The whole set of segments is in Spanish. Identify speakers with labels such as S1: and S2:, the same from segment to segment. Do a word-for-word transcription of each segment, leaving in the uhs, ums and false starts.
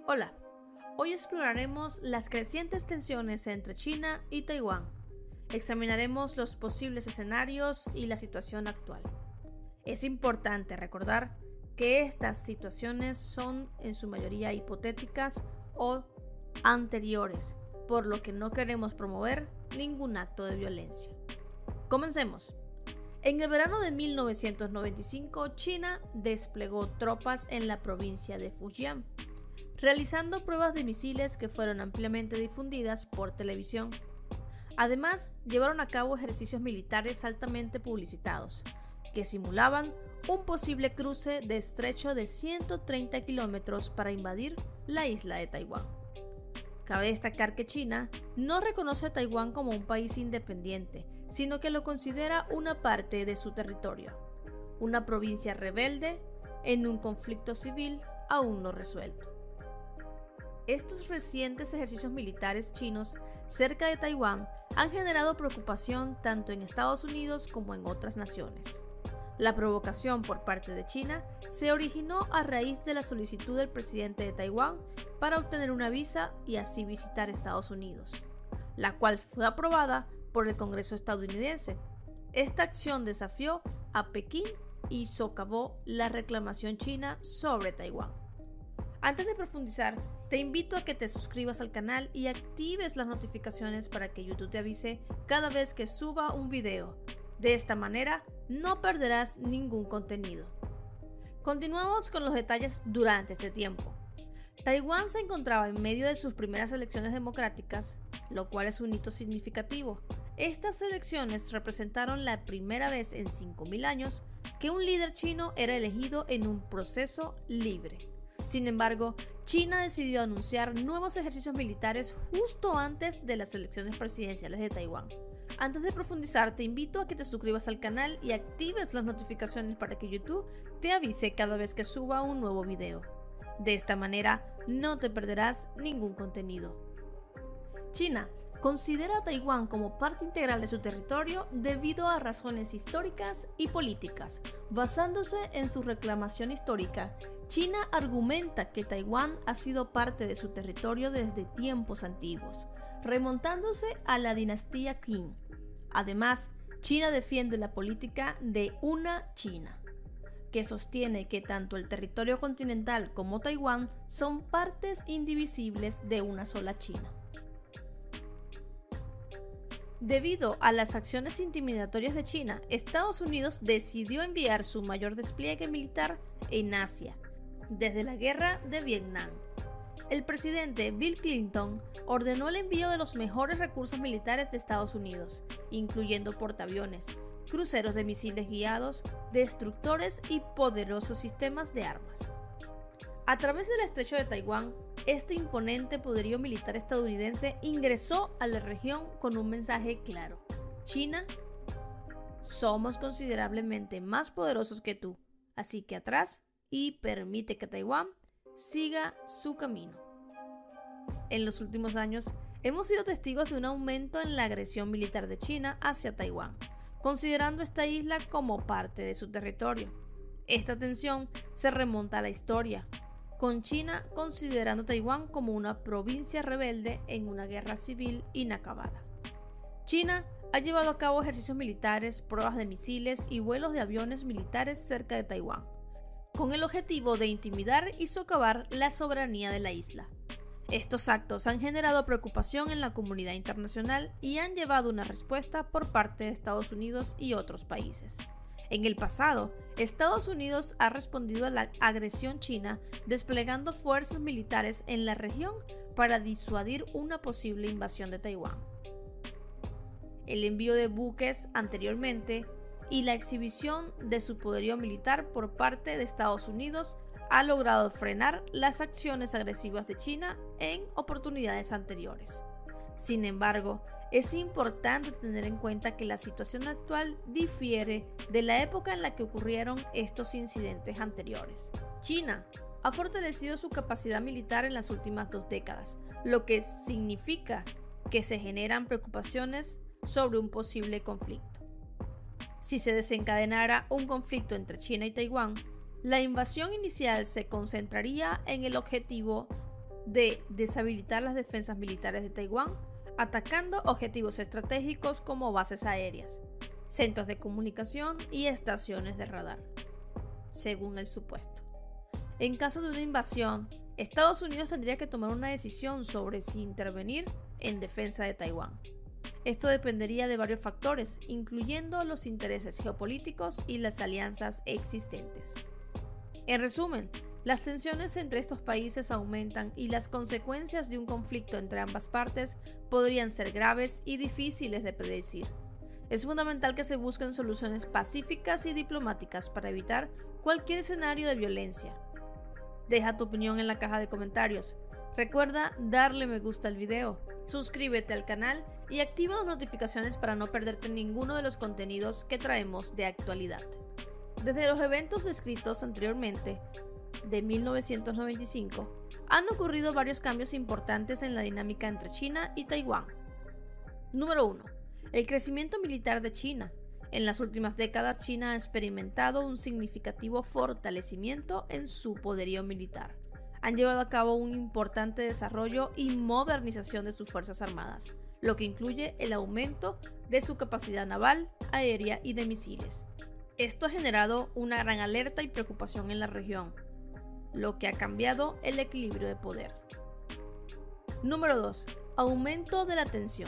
S1: Hola, hoy exploraremos las crecientes tensiones entre China y Taiwán. Examinaremos los posibles escenarios y la situación actual. Es importante recordar que estas situaciones son en su mayoría hipotéticas o anteriores, por lo que no queremos promover ningún acto de violencia. Comencemos. En el verano de mil novecientos noventa y cinco, China desplegó tropas en la provincia de Fujian, realizando pruebas de misiles que fueron ampliamente difundidas por televisión. Además, llevaron a cabo ejercicios militares altamente publicitados, que simulaban un posible cruce de estrecho de ciento treinta kilómetros para invadir la isla de Taiwán. Cabe destacar que China no reconoce a Taiwán como un país independiente, sino que lo considera una parte de su territorio, una provincia rebelde en un conflicto civil aún no resuelto. Estos recientes ejercicios militares chinos cerca de Taiwán han generado preocupación tanto en Estados Unidos como en otras naciones. La provocación por parte de China se originó a raíz de la solicitud del presidente de Taiwán para obtener una visa y así visitar Estados Unidos, la cual fue aprobada por el Congreso estadounidense. Esta acción desafió a Pekín y socavó la reclamación china sobre Taiwán. Antes de profundizar, te invito a que te suscribas al canal y actives las notificaciones para que YouTube te avise cada vez que suba un video. De esta manera, no perderás ningún contenido. Continuamos con los detalles durante este tiempo. Taiwán se encontraba en medio de sus primeras elecciones democráticas, lo cual es un hito significativo. Estas elecciones representaron la primera vez en cinco mil años que un líder chino era elegido en un proceso libre. Sin embargo, China decidió anunciar nuevos ejercicios militares justo antes de las elecciones presidenciales de Taiwán. Antes de profundizar, te invito a que te suscribas al canal y actives las notificaciones para que YouTube te avise cada vez que suba un nuevo video. De esta manera, no te perderás ningún contenido. China considera a Taiwán como parte integral de su territorio debido a razones históricas y políticas. Basándose en su reclamación histórica, China argumenta que Taiwán ha sido parte de su territorio desde tiempos antiguos, remontándose a la dinastía Qing. Además, China defiende la política de una China, que sostiene que tanto el territorio continental como Taiwán son partes indivisibles de una sola China. Debido a las acciones intimidatorias de China, Estados Unidos decidió enviar su mayor despliegue militar en Asia, desde la guerra de Vietnam. El presidente Bill Clinton ordenó el envío de los mejores recursos militares de Estados Unidos, incluyendo portaaviones, cruceros de misiles guiados, destructores y poderosos sistemas de armas. A través del estrecho de Taiwán, este imponente poderío militar estadounidense ingresó a la región con un mensaje claro: China, somos considerablemente más poderosos que tú, así que atrás y permite que Taiwán siga su camino. En los últimos años, hemos sido testigos de un aumento en la agresión militar de China hacia Taiwán, considerando esta isla como parte de su territorio. Esta tensión se remonta a la historia, con China considerando Taiwán como una provincia rebelde en una guerra civil inacabada. China ha llevado a cabo ejercicios militares, pruebas de misiles y vuelos de aviones militares cerca de Taiwán, con el objetivo de intimidar y socavar la soberanía de la isla. Estos actos han generado preocupación en la comunidad internacional y han llevado una respuesta por parte de Estados Unidos y otros países. En el pasado, Estados Unidos ha respondido a la agresión china desplegando fuerzas militares en la región para disuadir una posible invasión de Taiwán. El envío de buques anteriormente y la exhibición de su poderío militar por parte de Estados Unidos ha logrado frenar las acciones agresivas de China en oportunidades anteriores. Sin embargo, es importante tener en cuenta que la situación actual difiere de la época en la que ocurrieron estos incidentes anteriores. China ha fortalecido su capacidad militar en las últimas dos décadas, lo que significa que se generan preocupaciones sobre un posible conflicto. Si se desencadenara un conflicto entre China y Taiwán, la invasión inicial se concentraría en el objetivo de deshabilitar las defensas militares de Taiwán, atacando objetivos estratégicos como bases aéreas, centros de comunicación y estaciones de radar, según el supuesto. En caso de una invasión, Estados Unidos tendría que tomar una decisión sobre si intervenir en defensa de Taiwán. Esto dependería de varios factores, incluyendo los intereses geopolíticos y las alianzas existentes. En resumen, las tensiones entre estos países aumentan y las consecuencias de un conflicto entre ambas partes podrían ser graves y difíciles de predecir. Es fundamental que se busquen soluciones pacíficas y diplomáticas para evitar cualquier escenario de violencia. Deja tu opinión en la caja de comentarios. Recuerda darle me gusta al video, suscríbete al canal y activa las notificaciones para no perderte ninguno de los contenidos que traemos de actualidad. Desde los eventos descritos anteriormente, de mil novecientos noventa y cinco, han ocurrido varios cambios importantes en la dinámica entre China y Taiwán. Número uno. El crecimiento militar de China. En las últimas décadas, China ha experimentado un significativo fortalecimiento en su poderío militar. Han llevado a cabo un importante desarrollo y modernización de sus fuerzas armadas, lo que incluye el aumento de su capacidad naval, aérea y de misiles. Esto ha generado una gran alerta y preocupación en la región, lo que ha cambiado el equilibrio de poder. Número dos. Aumento de la tensión.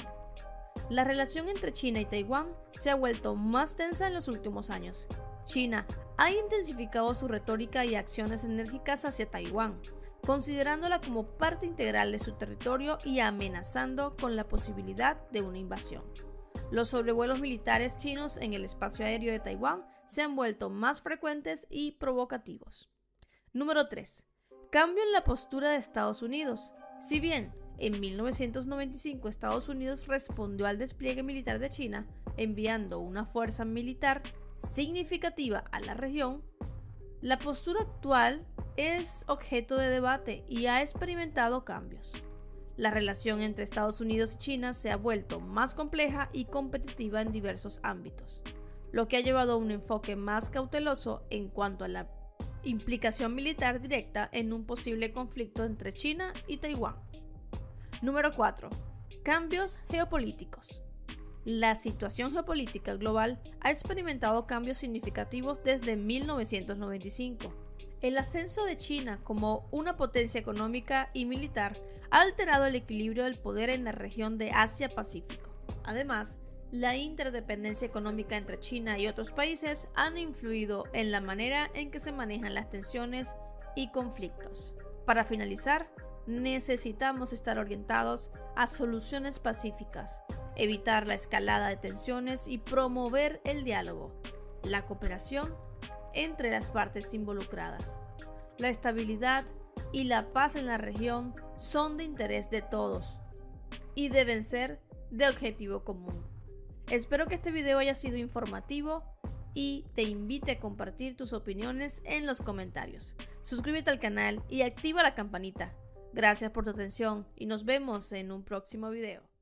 S1: La relación entre China y Taiwán se ha vuelto más tensa en los últimos años. China ha intensificado su retórica y acciones enérgicas hacia Taiwán, considerándola como parte integral de su territorio y amenazando con la posibilidad de una invasión. Los sobrevuelos militares chinos en el espacio aéreo de Taiwán se han vuelto más frecuentes y provocativos. Número tres. Cambio en la postura de Estados Unidos. Si bien en mil novecientos noventa y cinco Estados Unidos respondió al despliegue militar de China, enviando una fuerza militar significativa a la región, la postura actual es objeto de debate y ha experimentado cambios. La relación entre Estados Unidos y China se ha vuelto más compleja y competitiva en diversos ámbitos, lo que ha llevado a un enfoque más cauteloso en cuanto a la implicación militar directa en un posible conflicto entre China y Taiwán. Número cuatro. Cambios geopolíticos. La situación geopolítica global ha experimentado cambios significativos desde mil novecientos noventa y cinco. El ascenso de China como una potencia económica y militar ha alterado el equilibrio del poder en la región de Asia-Pacífico. Además, la interdependencia económica entre China y otros países han influido en la manera en que se manejan las tensiones y conflictos. Para finalizar, necesitamos estar orientados a soluciones pacíficas, evitar la escalada de tensiones y promover el diálogo, la cooperación entre las partes involucradas. La estabilidad y la paz en la región son de interés de todos y deben ser de objetivo común. Espero que este video haya sido informativo y te invite a compartir tus opiniones en los comentarios. Suscríbete al canal y activa la campanita. Gracias por tu atención y nos vemos en un próximo video.